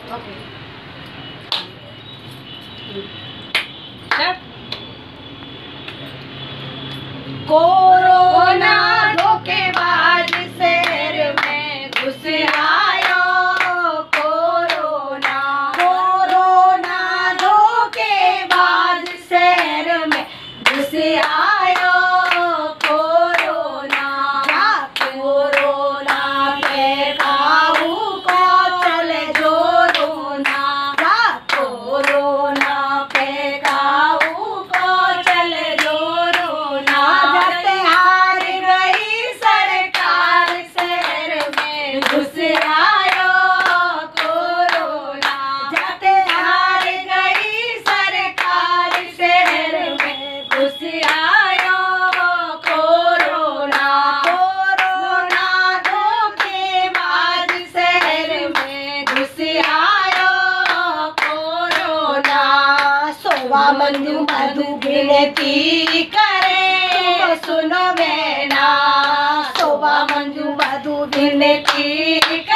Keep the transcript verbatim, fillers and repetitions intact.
Corona धोखेबाज शहर में घुस आयो, कोरोना कोरोना धोखेबाज शहर में घुस आयो, कोरोना कोरोना पे काबू को चले जो रोना, कोरोना पे काबू को चले जो रोना। जब हार गई सरकार शहर में घुस आयो, कोरोना जब हार गई सरकार शहर में घुस आयो, कोरोना कोरोना धोखेबाज शहर में घुस आयो, कोरोना। सोवा मंजू मधु विनती करे सुनो बेना, सोवा मंजू मधु विनती